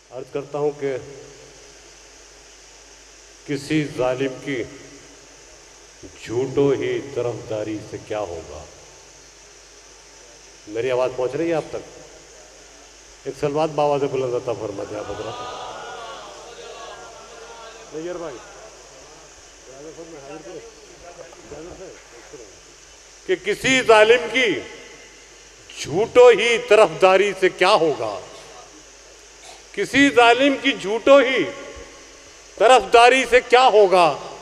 अर्ज करता हूं कि किसी जालिम की झूठो ही तरफदारी से क्या होगा। मेरी आवाज़ पहुंच रही है आप तक? एक सलवात बाबा से बुलंद अता फरमा दिया बदरा नैयर भाई कि किसी जालिम की झूठो ही तरफदारी से क्या होगा। किसी जालिम की झूठो ही तरफदारी से क्या होगा।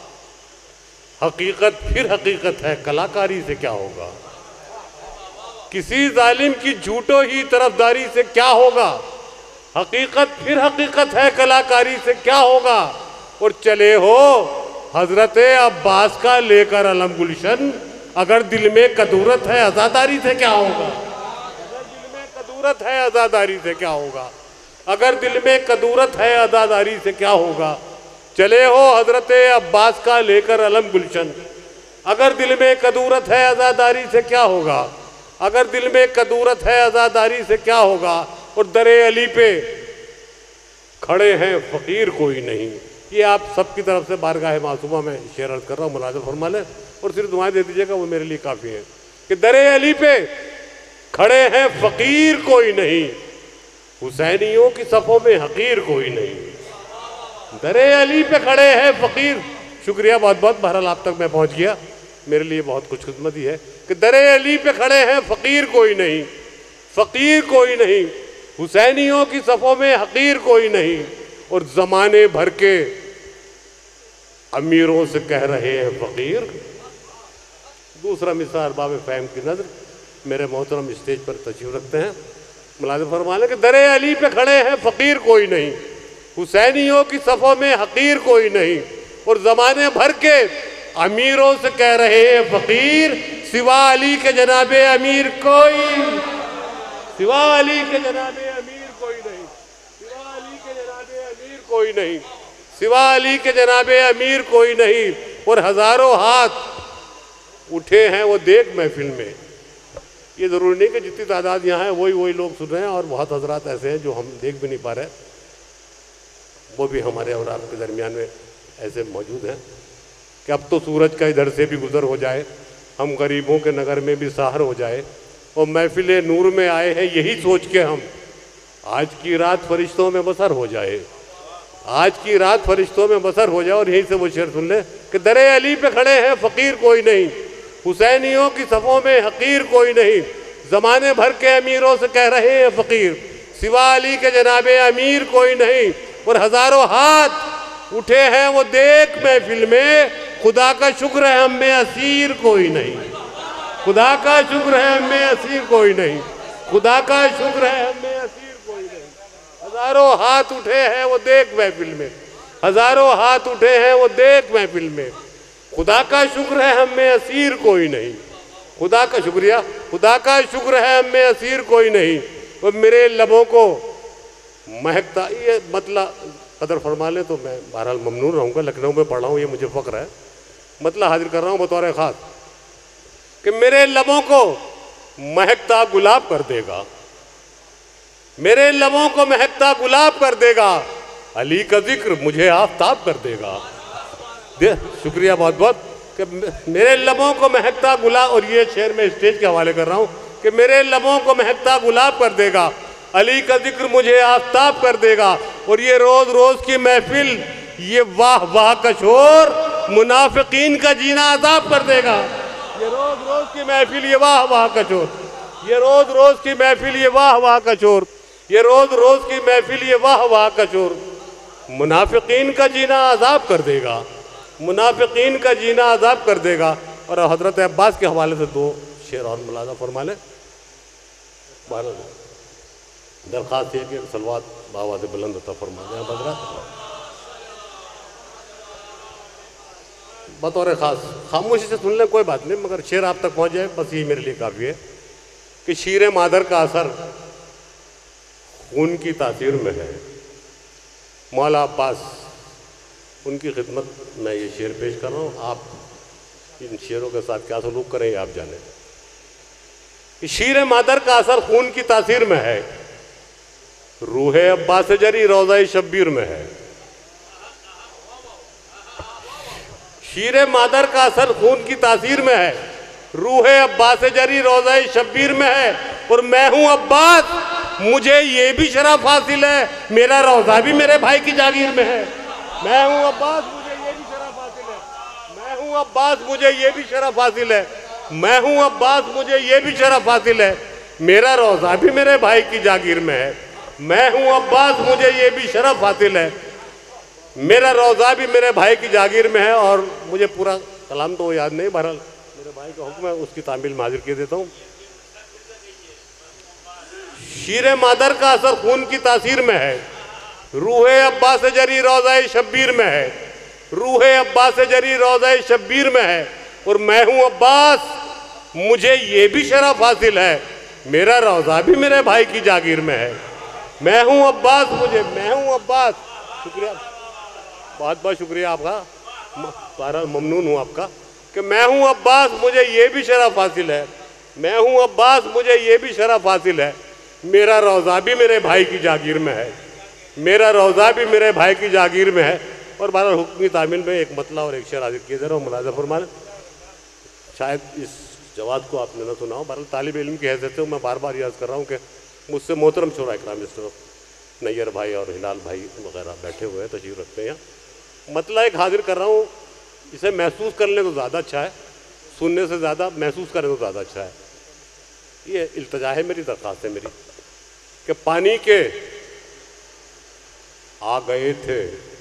हकीकत फिर हकीकत है, कलाकारी से क्या होगा। किसी जालिम की झूठो ही तरफदारी से क्या होगा। हकीकत फिर हकीकत है, कलाकारी से क्या होगा। और चले हो हजरत अब्बास का लेकर अलम गुलशन, अगर दिल में कदूरत है आज़ादारी से क्या होगा। अगर दिल में कदूरत है आज़ादारी से क्या होगा। अगर दिल में कदूरत है आज़ादारी से क्या होगा। चले हो हजरत अब्बास का लेकर अलम गुलशन, अगर दिल में कदूरत है आज़ादारी से क्या होगा। अगर दिल में कदूरत है आज़ादारी से क्या होगा। और दरे अली पे खड़े हैं फ़कीर कोई नहीं। ये आप सबकी तरफ से बारगाह मासूमा में शेर अर्ज कर रहा हूँ, मुलाज़ा फरमा लें और सिर्फ दुआएं दे दीजिएगा, वो मेरे लिए काफ़ी है। कि दरे अली पे खड़े हैं फ़कीर कोई नहीं, हुसैनियों की सफ़ों में हकीर कोई नहीं। दरे अली पे खड़े हैं फ़कीर, शुक्रिया बहुत बहुत, बहरहाल आप तक मैं पहुँच गया, मेरे लिए बहुत खुशकिस्मती है। कि दरे अली पे खड़े हैं फ़कीर कोई नहीं, फ़कीर कोई नहीं, हुसैनियों की सफ़ों में हकीर कोई नहीं। और ज़माने भर के अमीरों से कह रहे हैं फ़कीर। दूसरा मिसाल बाब फ़हम की नज़र मेरे मोहतरम स्टेज पर तशरीफ़ रखते हैं, मुलाज़िम फरमा लें कि दरे अली पे खड़े हैं फ़कीर कोई नहीं, हुसैनियों की सफ़ों में हकीर कोई नहीं। और ज़माने भर के अमीरों से कह रहे हैं फ़कीर, सिवा अली के जनाबे अमीर कोई, सिवा अली के जनाबे अमीर कोई नहीं, सिवा अली के जनाबे अमीर कोई नहीं, सिवा अली के जनाबे अमीर कोई नहीं। और हज़ारों हाथ उठे हैं वो देख महफिल में। ये ज़रूरी नहीं कि जितनी तादाद यहाँ है वही लोग सुन रहे हैं, और बहुत हजरात ऐसे हैं जो हम देख भी नहीं पा रहे, वो भी हमारे और आपके दरमियान में ऐसे मौजूद हैं कि अब तो सूरज का इधर से भी गुज़र हो जाए, हम गरीबों के नगर में भी सहर हो जाए, और महफिल नूर में आए हैं यही सोच के हम आज की रात फरिश्तों में बसर हो जाए, आज की रात फरिश्तों में बसर हो जाए। और यहीं से वो शेर सुन ले कि दरे अली पे खड़े हैं फ़कीर कोई नहीं, हुसैनियों की सफ़ों में हकीर कोई नहीं। ज़माने भर के अमीरों से कह रहे हैं फ़कीर, सिवा अली के जनाबे अमीर कोई नहीं। और हज़ारों हाथ उठे हैं वो देख महफिल में, खुदा का शुक्र है हम में असीर कोई नहीं, खुदा का शुक्र है हम में असीर कोई नहीं, खुदा का शुक्र है हम में असीर कोई नहीं। हज़ारों हाथ उठे हैं वो देख महफिल में, हज़ारों हाथ उठे हैं वो देख महफिल में, खुदा का शुक्र है हम में असीर कोई नहीं, खुदा का शुक्रिया, खुदा का शुक्र है हम में असीर कोई नहीं। वो मेरे लबों को महकता, ये मतलब कदर फरमा ले तो मैं बहरहाल ममनून रहूँगा, लखनऊ में पढ़ा हूँ ये मुझे फ़ख्र है, मतलब हाजिर कर रहा हूँ बतौर ख़ास कि मेरे लबों को महकता गुलाब कर देगा, मेरे लबों को महकता गुलाब कर देगा, अली का जिक्र मुझे आफताब कर देगा। शुक्रिया बहुत बहुत कि मेरे लबों को महकता गुलाब, और ये शेर में स्टेज के हवाले कर रहा हूँ कि मेरे लबों को महकता गुलाब कर देगा, अली का जिक्र मुझे आफताब कर देगा। और ये रोज़ रोज़ की महफिल, ये वाह वाह का शोर मुनाफिकीन का जीना अज़ाब कर देगा। ये रोज़ रोज़ की महफिल, ये वाह वाह का शोर, ये रोज़ रोज़ की महफिल, ये वाह वाह का शोर, ये रोज़ रोज़ की महफिल, ये वाह वाह का शोर मुनाफिकीन का जीना अज़ाब कर देगा, मुनाफिकीन का जीना अज़ाब कर देगा। और हज़रत अब्बास के हवाले से दो शेर और मुलाज़ा फरमा लें। दरख्वास्त है कि सलवात बाबा से बुलंद अता फरमा दें बदरा, बतौर ख़ास खामोशी से सुन लें कोई बात नहीं, मगर शेर आप तक पहुँच जाए बस यही मेरे लिए काफ़ी है। कि शीर मादर का असर खून की तासीर में है, मौला अब्बास उनकी खिदमत में ये शेर पेश कर रहा हूँ। आप इन शेरों के साथ क्या सलूक करें आप जाने। कि शीर मादर का असर खून की तासीर में है, रूहे अब्बास जरी रोज़ा शब्बीर में है। शीरे मादर का असर खून की तासीर में है। रूहे अब्बास जरी रोज़ा शब्बीर में है। और मैं हूँ अब्बास, मुझे ये भी शरफ हासिल है, मेरा रोज़ा भी मेरे भाई की जागीर में है। मैं हूँ अब्बास, मुझे ये भी शरफ हासिल है। मैं हूँ अब्बास, मुझे ये भी शरफ हासिल है। मैं हूँ अब्बास, मुझे ये भी शरफ हासिल है, मेरा रोज़ा भी मेरे भाई की जागीर में है। मैं हूँ अब्बास, मुझे ये भी शरफ हासिल है, मेरा रोज़ा भी मेरे भाई की जागीर में है। और मुझे पूरा कलाम तो याद नहीं, बहरहाल मेरे भाई का हुक्म है, उसकी तामील में हाजिर किए देता हूँ। शीरे मादर का असर खून की तासीर में है। रूहे अब्बास जरी रोज़ा शब्बीर में है। रूहे अब्बास जरी रोज़ा शब्बीर में है। और मैं हूँ अब्बास, मुझे ये भी शरफ हासिल है, मेरा रोज़ा भी मेरे भाई की जागीर में है। मैं हूँ अब्बास, मैं हूँ अब्बास। शुक्रिया, बहुत बहुत शुक्रिया आपका, बहरहाल ममनून हूँ आपका कि मैं हूँ अब्बास, मुझे ये भी शरफ हासिल है। मैं हूँ अब्बास, मुझे ये भी शरफ हासिल है, मेरा रोज़ा भी मेरे भाई की जागीर में है। मेरा रोज़ा भी मेरे भाई की जागीर में है। और बहरहाल हुक्म की तामील में एक मतला और एक शेर हाजिर किए दे रहा हूँ, मुलाज़ा फरमाएं। शायद इस जवाब को आपने न सुना हो, बहरहाल तालिब इल्म की हैसियत से मैं बार बार याद कर रहा हूँ कि मुझसे मोहतरम शोरा इकराम इस तरफ नैयर भाई और हिलाल भाई वगैरह बैठे हुए हैं, तशरीफ़ रखते हैं यहाँ। मतलब एक हाजिर कर रहा हूँ, इसे महसूस करने को ज़्यादा अच्छा है, सुनने से ज़्यादा महसूस करने को ज़्यादा अच्छा है। ये इल्तजा है मेरी, दरख्वास्त है मेरी कि पानी के आ गए थे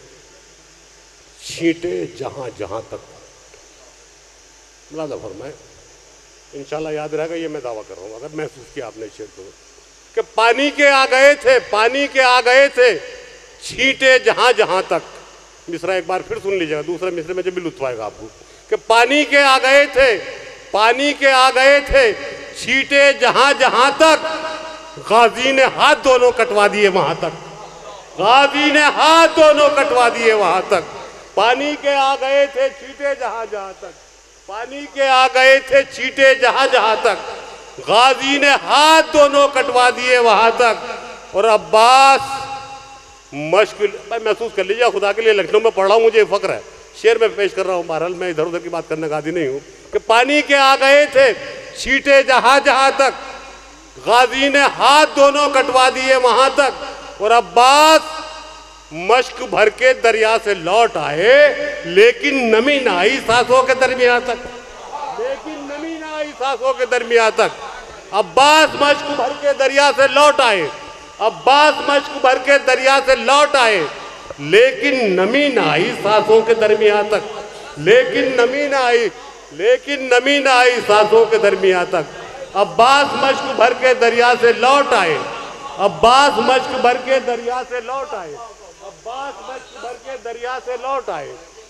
छींटे जहाँ जहाँ तक। मुलाज़ा फरमाए, इंशाल्लाह याद रहेगा, ये मैं दावा कर रहा हूँ अगर महसूस किया आपने शेर को, कि पानी के आ गए थे, पानी के आ गए थे छींटे जहाँ जहाँ तक। मिसरा एक बार फिर सुन लीजिएगा, दूसरे मिसरे में जब भी लुत्फ आएगा आपको, कि पानी के आ गए थे, पानी के आ गए थे छींटे जहाँ जहाँ तक, गाजी ने हाथ दोनों कटवा दिए वहाँ तक। गाजी ने हाथ दोनों कटवा दिए वहाँ तक। पानी के आ गए थे छींटे जहाँ जहाँ तक, पानी के आ गए थे छींटे जहाँ जहाँ तक, गाजी ने हाथ दोनों कटवा दिए वहाँ तक। और अब्बास मश्क, महसूस कर लीजिए खुदा के लिए, लखनऊ में पढ़ रहा हूँ, मुझे फ़ख्र है, शेर में पेश कर रहा हूँ, बहरहाल मैं इधर उधर की बात करने का आदी नहीं हूँ। कि पानी के आ गए थे छींटे जहाँ जहाँ तक, गाजी ने हाथ दोनों कटवा दिए वहाँ तक। और अब्बास मश्क भर के दरिया से लौट आए, लेकिन नमी ना आई सांसों के दरमियान तक, लेकिन नमी ना आई सांसों के दरमियान तक। अब्बास मश्क भर के दरिया से लौट आए, अब्बास मश्क भर के दरिया से लौट आए, लेकिन नमी ना आई सांसों के दरमियान तक, लेकिन नमी ना आई, लेकिन नमी ना आई सांसों के दरमियान तक। अब्बास मश्क भर के दरिया से लौट आए, अब्बास मश्क भर के दरिया से लौट आए, अब्बास मश्क भर के दरिया से लौट आए,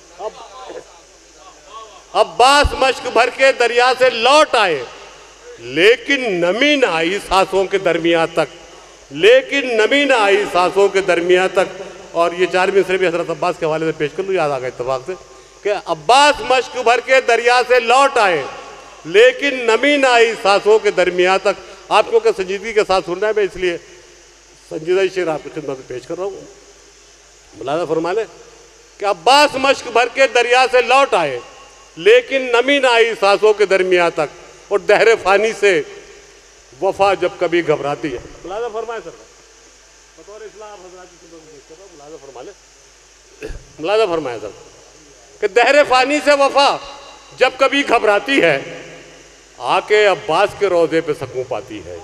अब्बास मश्क भर के दरिया से लौट आए, लेकिन नमी न आई सांसों के दरमियान तक, लेकिन नमी न आई सांसों के दरमियान तक। और ये 4 मिसरे भी हज़रत अब्बास के हवाले से पेश कर लूँ, याद आ गया इत्तफाक से, कि अब्बास मश्क भर के दरिया से लौट आए, लेकिन नमी न आई सांसों के दरमियान तक। आपको क्या संजीदगी के साथ सुनना है, मैं इसलिए संजीदा शेर आपकी खिदमत में पेश कर रहा हूँ। मुलाज़ा फरमा ले कि अब्बास मश्क भर के दरिया से लौट आए, लेकिन नमी न आई सांसों के दरमियान तक। और दहर फानी से वफा जब कभी घबराती है। मुलाज़ा फरमाए सर, बतौर इस्लाम हज़रात की खिदमत में पेश कर रहा हूँ, मुलाज़ा फरमा ले, मुलाज़ा फरमाए सर कि दहर फानी से वफा जब कभी घबराती है, आके अब्बास के रोज़े पे सकून पाती है।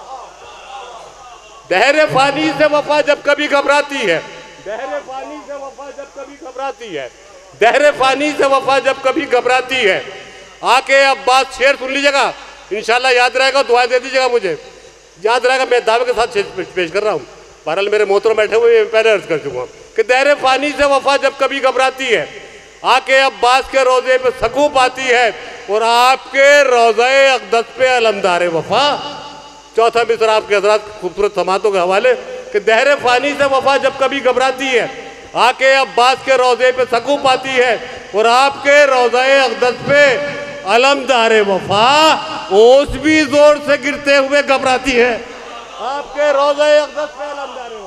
दहर फानी से वफा जब कभी घबराती है, दहर फानी से वफा जब कभी घबराती है, दहर फानी से वफा जब कभी घबराती है, आके अब्बास। शेर सुन लीजिएगा, इंशाल्लाह याद रहेगा, दुआ दे दीजिएगा, मुझे याद रहेगा, मैं दावे के साथ पेश कर रहा हूँ। बहरहाल मेरे मोहतरम बैठे हुए, पहले अर्ज कर चुका हूँ कि दहर फानी से वफा जब कभी घबराती है, आके अब्बास के रोज़े पे सकून पाती है, और आपके रोज़े अक़दस पे अलमदार वफा। चौथा मिसरा आपके हज़रात खूबसूरत समातों के हवाले कि दहर फानी से वफा जब कभी घबराती है, आके अब्बास के रोज़े पे सकून पाती है, और आपके रोज़े अक़दस पे अलमदार वफा ओस भी जोर से गिरते हुए घबराती है। आपके रोज़े अक़दस पे अलमदार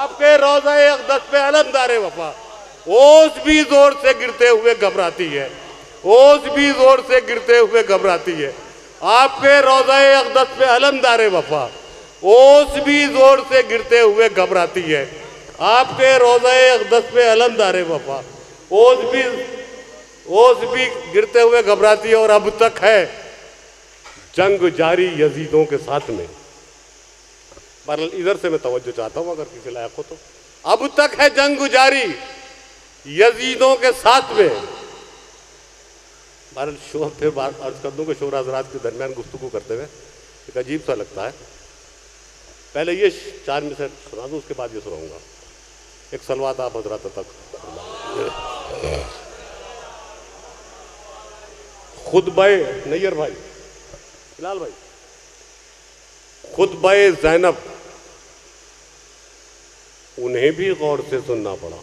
आपके रोज़ा-ए अक़दस पे अलमदार वफा। ओस भी जोर से गिरते हुए घबराती है, ओस भी जोर से गिरते हुए घबराती है। आपके रोज़ा-ए अक़दस पे अलमदार वफा। ओस भी जोर से गिरते हुए घबराती है। आपके रोज़ा-ए अक़दस पे अलमदार वफा। ओस भी गिरते हुए घबराती है। और अब तक है जंग जारी यजीदों के साथ में। बहरहाल इधर से मैं तवज्जो चाहता हूँ अगर किसी लायक हो तो। अब तक है जंग जारी यजीदों के साथ में। बहरहाल शोर फिर बात अर्ज कर दूँ कि शोर हज़रात के दरमियान गुफ्तगू करते हुए एक अजीब सा लगता है। पहले ये 4 मिसर सुना दूँ, उसके बाद ये सुनाऊंगा। एक सलवात आप हज़रात तक। खुतबे नैयर भाई, बिलाल भाई, खुतबे ज़ैनब उन्हें भी गौर से सुनना पड़ा।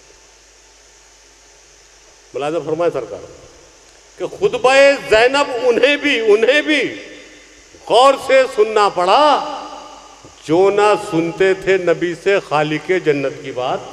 मुलाज़ा फरमाए सरकार कि खुतबे ज़ैनब उन्हें भी गौर से सुनना पड़ा जो ना सुनते थे नबी से खालिके जन्नत की बात।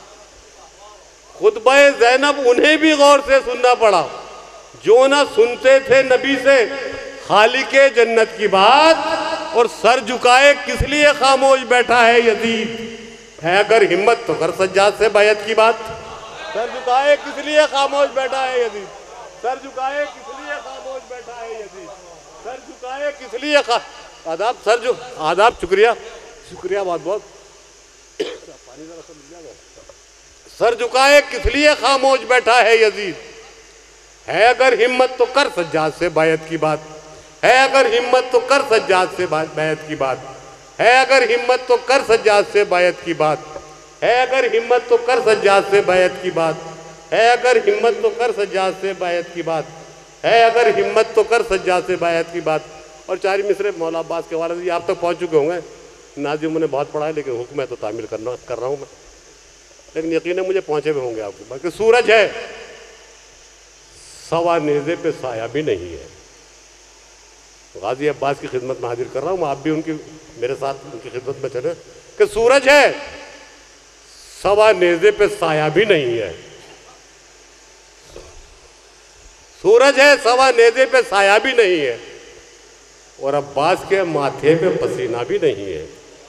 खुतबे ज़ैनब उन्हें भी गौर से सुनना पड़ा जो ना सुनते थे नबी से खालिके जन्नत की बात। और सर झुकाए किस लिए खामोश बैठा है यजीद, है अगर हिम्मत तो कर सज्जाद से बैत की बात। सर झुकाए किस लिए खामोश बैठा है यजीद, सर झुकाए किस लिए खामोश बैठा है यजीद, सर झुकाए किस लिए आदाब सर आदाब शुक्रिया शुक्रिया बहुत बहुत। पानी जरा सा मिल जाएगा। सर झुकाए किस लिए खामोश बैठा है यजीद, है अगर हिम्मत तो कर सज्जाद से बैत की बात। है अगर हिम्मत तो कर सज्जाद से बैत की बात। है अगर हिम्मत तो कर सज्जाद से बैत की बात। है अगर हिम्मत तो कर सज्जाद से बैत की बात। है अगर हिम्मत तो कर सज्जाद से बैत की बात। है अगर हिम्मत तो कर सज्जाद से बैत की बात। और 4 मिसरे मौला अब्बास के हवाले से आप तक पहुँच चुके होंगे। नाज़िम ने बहुत पढ़ा है लेकिन हुक्म है तो तामील कर रहा हूँ मैं, लेकिन यकीन मुझे पहुँचे हुए होंगे आपको। बाकी सूरज है सवा नेज़े पे साया भी नहीं है। गाजी अब्बास की खिदमत में हाजिर कर रहा हूँ, आप भी उनकी मेरे साथ उनकी खिदमत में चले कि सूरज है सवा नेज़े पे साया भी नहीं है। सूरज है सवा नेज़े पे साया भी नहीं है। और अब्बास के माथे पे पसीना भी नहीं है।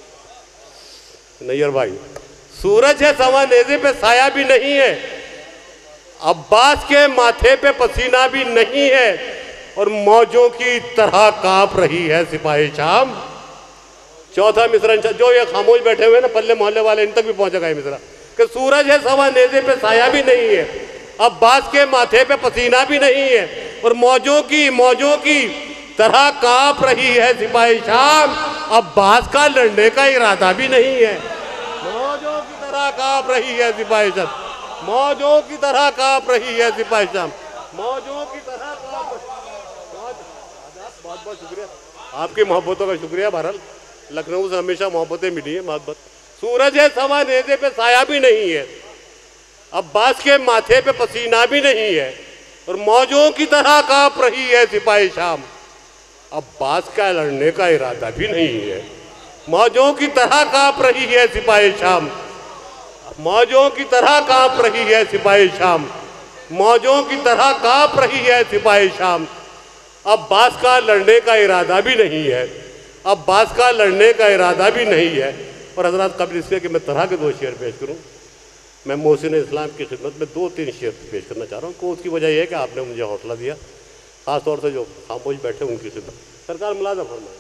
नैयर भाई, सूरज है सवा नेज़े पे साया भी नहीं है, अब्बास के माथे पे पसीना भी नहीं है। और मौजों की तरह कांप रही है सिपाही शाम। चौथा मिसरा जो ये खामोश बैठे हुए ना पल्ले मोहल्ले वाले, इन तक भी पहुंचेगा ये मिसरा कि सूरज है सवा नेज़े पे साया भी नहीं है, अब्बास के माथे पे पसीना भी नहीं है। और मौजों की तरह कांप रही है सिपाही शाम, अब्बास का लड़ने का इरादा भी नहीं है। मौजों की तरह कांप रही है सिपाही शाम, मौजों की तरह कांप रही है सिपाही शाम, मौजों की तरह कांप। बहुत बहुत शुक्रिया आपकी मोहब्बतों का शुक्रिया। बहरहाल लखनऊ से हमेशा मोहब्बतें मिली है, मोहब्बत। सूरज है सवा नेज़े पे साया भी नहीं है, अब्बास के माथे पे पसीना भी नहीं है। और मौजों की तरह कांप रही है सिपाही शाम, अब्बास का लड़ने का इरादा भी नहीं है। मौजों की तरह कांप रही है सिपाही शाम, मौजों की तरह कांप रही है सिपाही शाम, मौजों की तरह कांप रही है सिपाही शाम, अब्बास का लड़ने का इरादा भी नहीं है, अब्बास का लड़ने का इरादा भी नहीं है। और हज़रात कबल इसके कि मैं तरह के 2 शेर पेश करूँ, मैं मोहसिन इस्लाम की खिदमत में 2-3 शेर पेश करना चाह रहा हूँ। को उसकी वजह यह है कि आपने मुझे हौसला दिया, ख़ास तौर से जो खामोश बैठे उनकी खिदमत। सरकार मुलाज़ा फरमाए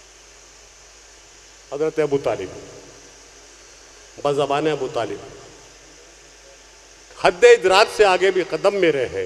हज़रत अबू तालिब, बज़बान अबू तालिब, हद इदराक से आगे भी कदम मेरे हैं।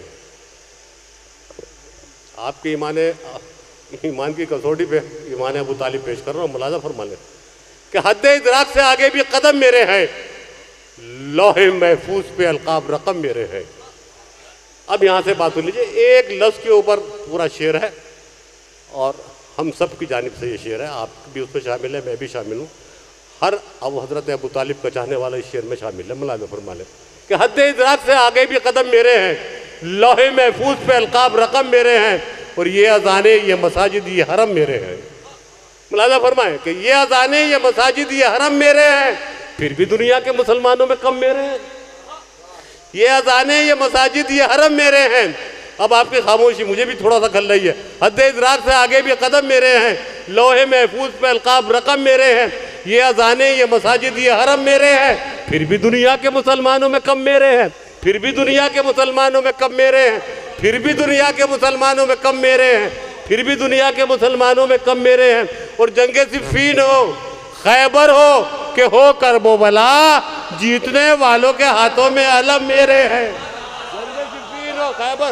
आपके ईमान की कसौटी पे ईमान अबू तालिब पेश कर रहा हूँ। मुलाज़ा फरमा लें कि हद इदराक से आगे भी कदम मेरे हैं, लौहे महफूज पे अलकाब रकम मेरे हैं। अब यहाँ से बात हो लीजिए, एक लफ्ज़ के ऊपर पूरा शेर है और हम सब की जानिब से ये शेर है, आप भी उसमें शामिल है, मैं भी शामिल हूँ। हर अब हज़रत अबू तालिब का चाहने वाला इस शेर में शामिल है। मुलाज़ा फरमा लें कि हद इदराक से आगे भी कदम मेरे हैं, लौहे महफूज पे अलकाब रकम मेरे हैं। और ये अज़ाने ये मसाजिद ये हरम मेरे हैं। मुलाज़ा फरमाएं कि ये अज़ाने ये मसाजिद ये हरम मेरे हैं। फिर भी दुनिया के मुसलमानों में कम मेरे हैं। ये अजाने, ये मसाजिद, ये हरम मेरे हैं। अब आपकी खामोशी मुझे भी थोड़ा सा खल रही है। हद इदराक से आगे भी कदम मेरे हैं, लोहे महफूज पे अलकाब रकम मेरे हैं। ये अजाने, ये मसाजिद, ये हरम मेरे हैं। फिर भी दुनिया के मुसलमानों में कम मेरे हैं। फिर भी दुनिया के मुसलमानों में कम मेरे हैं। फिर भी दुनिया के मुसलमानों में कम मेरे हैं। फिर भी दुनिया के मुसलमानों में कम मेरे हैं। और जंगे सिफ़ीन हो, खैबर हो कि हो करबला, जीतने वालों के हाथों में अलम मेरे हैं। जंगे सिफ़ीन हो, खैबर,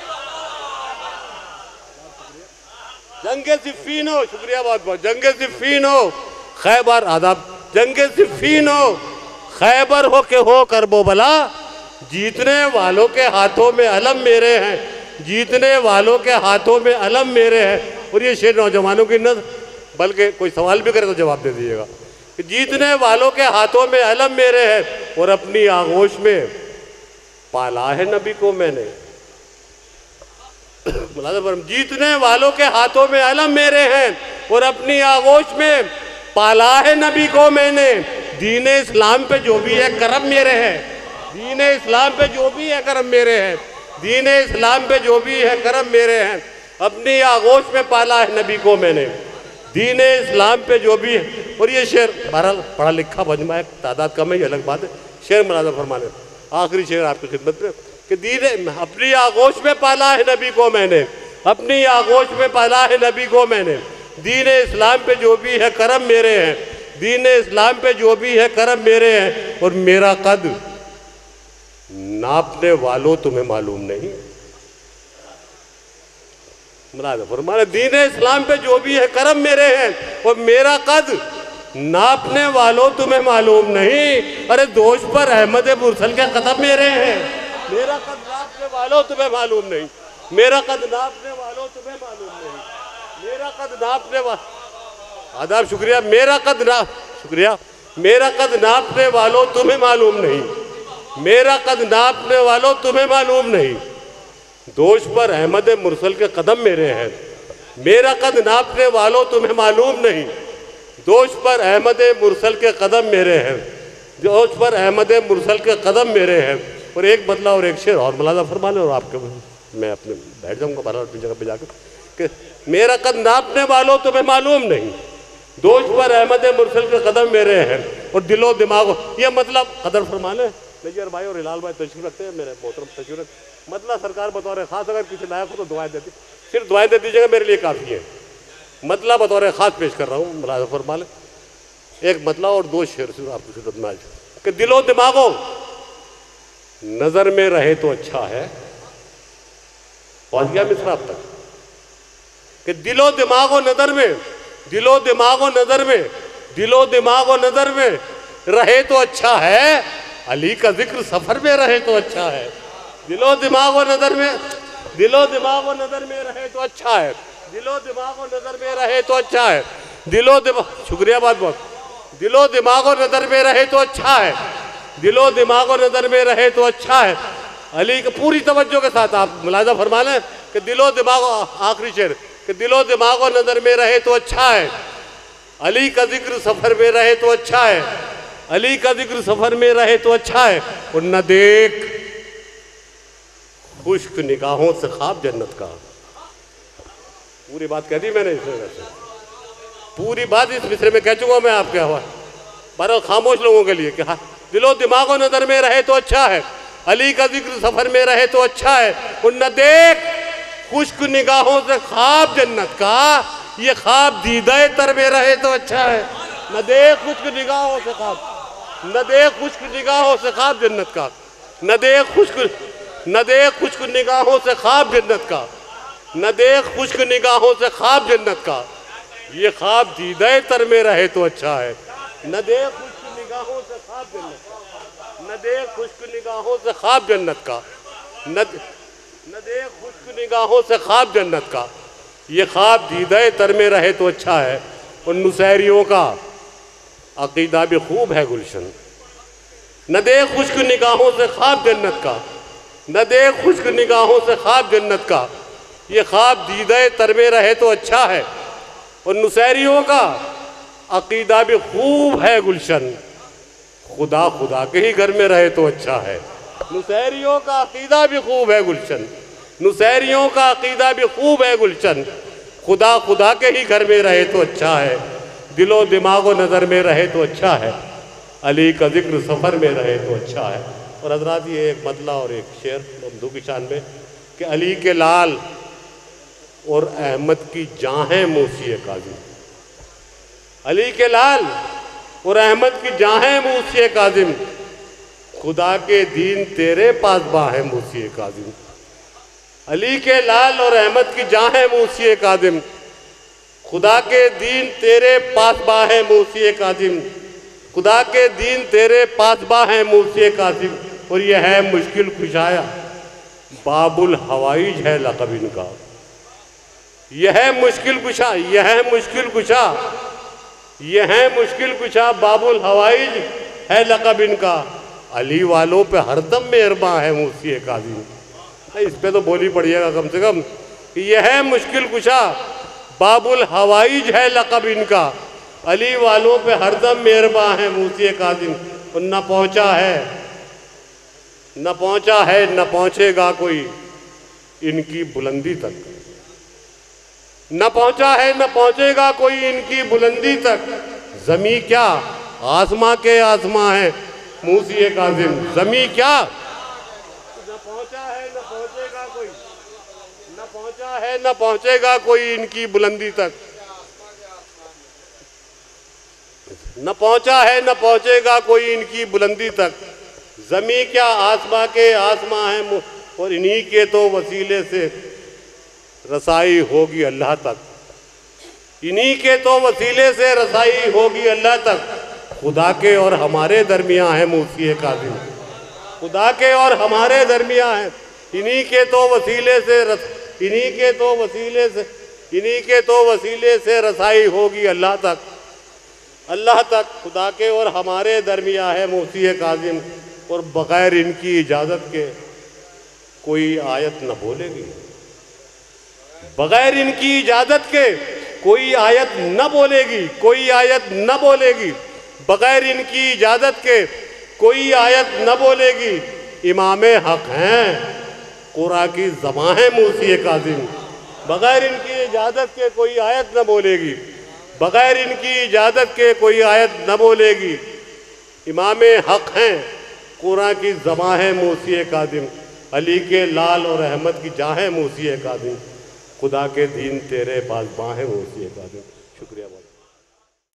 जंगे सिफ़ीन हो, शुक्रिया बहुत बहुत, जंगे सिफ़ीन हो, खैबर, आदाब, जंगे सिफ़ीन हो, खैबर हो के हो करबला, जीतने वालों के हाथों में अलम मेरे हैं। जीतने वालों के हाथों में अलम मेरे हैं। और ये शेर नौजवानों की नज़र, बल्कि कोई सवाल भी करे तो जवाब दे दीजिएगा कि जीतने वालों के हाथों में अलम मेरे हैं और अपनी आगोश में पाला है नबी को मैंने। जीतने वालों के हाथों में अलम मेरे हैं और अपनी आगोश में पाला है नबी को मैंने। दीन इस्लाम पे जो भी है करम मेरे हैं। दीन इस्लाम पे जो भी है करम मेरे हैं। दीन इस्लाम पे जो भी है करम मेरे हैं। अपनी आगोश में पाला है नबी को मैंने। दीन इस्लाम पे जो भी है। और ये शेर बहरहाल पढ़ा लिखा मजमा है, तादाद कम है, ये अलग बात है। शेर मुलाज़ा फरमाने, आखिरी शेर आपकी खिदमत में कि दीन, अपनी आगोश में पाला है नबी को मैंने। अपनी आगोश में पाला है नबी को मैंने। दीन इस्लाम पे जो भी है करम मेरे हैं। दीन इस्लाम पे जो भी है करम मेरे हैं। और मेरा कद नापने वालों तुम्हें मालूम नहीं। फरमाने दीन इस्लाम पे जो भी है करम मेरे हैं और मेरा कद नापने वालों तुम्हें मालूम नहीं। अरे दोष पर अहमद मुरसल के कदम मेरे हैं। मेरा कद नापने वालों तुम्हें मालूम नहीं। मेरा कद नापने वालों तुम्हें मालूम नहीं। मेरा कद नापने वालों, आदाब, शुक्रिया, मेरा कद ना, शुक्रिया, मेरा कद नापने वालों तुम्हें मालूम नहीं। मेरा कद नापने वालों तुम्हें मालूम नहीं। दोष पर अहमद मुरसल के कदम मेरे हैं। मेरा कद नापने वालों तुम्हें मालूम नहीं। दोष पर अहमद मुरसल के कदम मेरे हैं। दोष पर अहमद मुरसल के कदम मेरे हैं। और एक बदला और एक शेर और मुलाज़ा फरमा लें और आपके मैं अपने बैठ जाऊँगा बारह अपनी जगह पर जाकर कि मेरा कद नापने वालों तुम्हें मालूम नहीं। दोष पर अहमद मुरसल के कदम मेरे हैं और दिलो दिमाग, ये मतलब कदर फरमा लें। नज़ीर भाई और हिलाल भाई तशरीफ रखते हैं, मेरे मोहतरम तशरीफ रख, मतलब सरकार बतौर ख़ास अगर किसी लायक हो तो दुआएं देती, सिर्फ दुआएं दे दीजिएगा, मेरे लिए काफ़ी है। मतलब बतौर ख़ास पेश कर रहा हूँ, मुलाज़ा फरमा लें। एक मतलब और दो शेर सिर्फ आपकी खिदमत में आज कि दिलो दिमागो नज़र में रहे तो अच्छा है। पहुँच गया मिसरा अब तक कि दिलो दिमागो नज़र में, दिलो दिमागो नज़र में, दिलो दिमागो नज़र में रहे तो अच्छा है। अली का जिक्र सफ़र में रहे तो अच्छा है। दिलो दिमागो नज़र में, दिलो दिमागो नज़र में रहे तो अच्छा है। दिलो दिमागो नज़र में रहे तो अच्छा है। दिलो दिमाग, शुक्रिया बहुत बहुत, दिलो दिमागो नज़र में रहे तो अच्छा है। दिलो दिमागो नज़र में रहे तो अच्छा है। अली का पूरी तवज्जो के साथ आप मुलाज़ा फरमा लें कि दिलो दिमागो, आखिरी शेर कि दिलो दिमागो नज़र में रहे तो अच्छा है। अली का जिक्र सफ़र में रहे तो अच्छा है। अली का जिक्र सफ़र में रहे तो अच्छा है। और न देख खुश्क निगाहों से ख्वाब जन्नत का। पूरी बात कह दी मैंने इस मिसरे से, पूरी बात इस मिसरे में कह चुका मैं आपके हवा पर खामोश लोगों के लिए कि हाँ, दिलो दिमागो नज़र में रहे तो अच्छा है। अली का जिक्र सफ़र में रहे तो अच्छा है। और न देख खुश्क निगाहों से ख्वाब जन्नत का, ये ख्वाब दीदाए तर में रहे तो अच्छा है। न देख खुश्क निगाहों से ख्वाब, न देख खुश्क निगाहों से ख्वाब जन्नत का। न देख खुश्क, न देख खुश्क निगाहों से ख्वाब जन्नत का। न देख खुश्क निगाहों से ख्वाब जन्नत का, ये ख्वाब दीदाए तर में रहे तो अच्छा है। न देख खुश्क निगाहों से ख्वाब जन्नत का, न देख खुश्क निगाहों से ख्वाब जन्नत का, न देख खुश्क निगाहों से ख्वाब जन्नत का, ये ख्वाब दीदाए तर में रहे तो अच्छा है। उन नुसैरियों का अकीदा भी खूब है गुलशन। न देख खुश्क निगाहों से ख्वाब जन्नत का, न देख खुश्क निगाहों से ख्वाब जन्नत का, ये ख्वाब दीदाए तर में रहे तो अच्छा है। और नुसैरियों का अकीदा भी खूब है गुलशन, खुदा खुदा के ही घर में रहे तो अच्छा है। नुसैरियों का अकीदा भी खूब है गुलशन, नुसैरियों का अकीदा भी खूब है गुलशन, खुदा खुदा के ही घर में रहे तो अच्छा है, दिलो दिमागो नज़र में रहे तो अच्छा है, अली का जिक्र सफ़र में रहे तो अच्छा है। और हजरात ये एक मतला और एक शेर ममदू की शान में कि अली के लाल और अहमद की जाहें मूसी काज़िम, अली के लाल और अहमद की जाहें मूसी काज़िम, खुदा के दीन तेरे पास बाहें मूसी काज़िम। अली के लाल और अहमद की जाहें मूसी काज़िम, खुदा के दीन तेरे पास बाहें मूसी काज़िम, खुदा के दीन तेरे पास बाहें मूसी काज़िम। और यह है मुश्किल कुशाया बाबुल हवाइज है लक़ब इनका, यह है मुश्किल कुशा, यह है मुश्किल कुशा, यह है मुश्किल कुशा बाबुल हवाइज है लक़ब इनका, अली वालों पे हरदम मेहरबान है मूसी काज़िम। इस पे तो बोली पड़िएगा कम से कम। यह है मुश्किल कुशा बाबुल हवाइज है लक़ब इनका, अली वालों पे हरदम मेहरबान है मूसी काज़िम। और न पहुँचा है न पहुँचा है न पहुँचेगा कोई इनकी बुलंदी तक, न पहुँचा है न पहुँचेगा कोई इनकी बुलंदी तक, ज़मी क्या आसमां के आसमां है मूसी काज़िम, ज़मी क्या न पहुँचा है न पहुँचेगा कोई, न पहुँचा है न पहुँचेगा कोई इनकी बुलंदी तक, न पहुँचा है न पहुँचेगा कोई इनकी बुलंदी तक, ज़मी क्या आसमां के आसमां है और इन्हीं के तो वसीले से रसाई होगी अल्लाह तक, इन्हीं के तो वसीले से रसाई होगी अल्लाह तक, खुदा के और हमारे दरमियाँ है मूसी काज़िम, खुदा के और हमारे दरमियाँ है, इन्हीं के तो वसीले से इन्हीं के तो वसीले से इन्हीं के तो वसीले से रसाई होगी अल्लाह तक, अल्लाह तक, खुदा के और हमारे दरमियाँ है मूसी काज़िम। और बग़ैर इनकी इजाज़त के कोई आयत न बोलेगी, बग़ैर इनकी इजाज़त के कोई आयत न बोलेगी, कोई आयत न बोलेगी, बग़ैर इनकी इजाज़त के कोई आयत न बोलेगी, इमामे हक़ हैं कुरान की ज़बां है मूसी काज़िम, बग़ैर इनकी इजाज़त के कोई आयत न बोलेगी, बग़ैर इनकी इजाज़त के कोई आयत न बोलेगी, इमामे हक़ हैं कुरान की ज़बां है मूसी काज़िम, अली के लाल और अहमद की जाहें मूसी काज़िम, खुदा के दीन तेरे पास बाहें मूसी काज़िम।